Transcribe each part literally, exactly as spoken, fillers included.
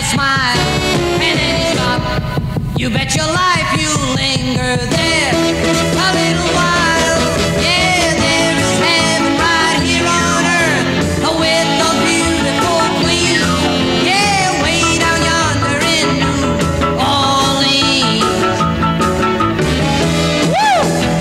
smile, and then you stop. You bet your life you'll linger there a little while. Yeah, there is heaven right here on earth with the beautiful queen. Yeah, way down yonder in New Orleans. Woo!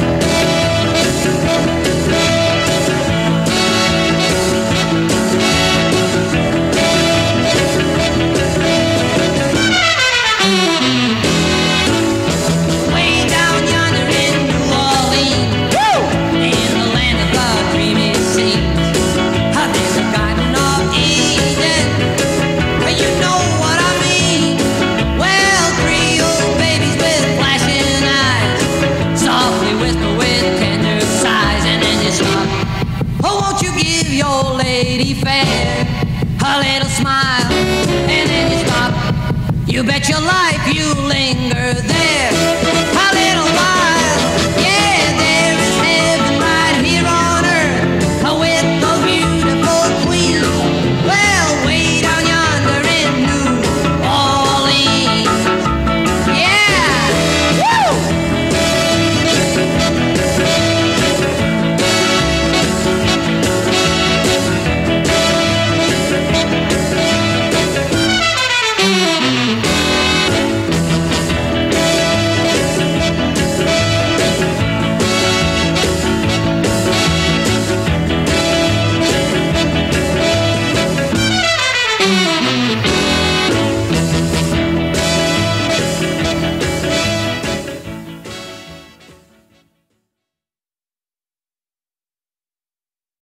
Way down yonder in New Orleans, woo! In the land of the dreamy scenes, ah, there's a garden of Eden. Well, you know what I mean. Well, three old babies with flashing eyes softly whisper with tender sighs, and then you stop. Oh, won't you give your lady fair a little smile, and then you stop. You bet your life you linger there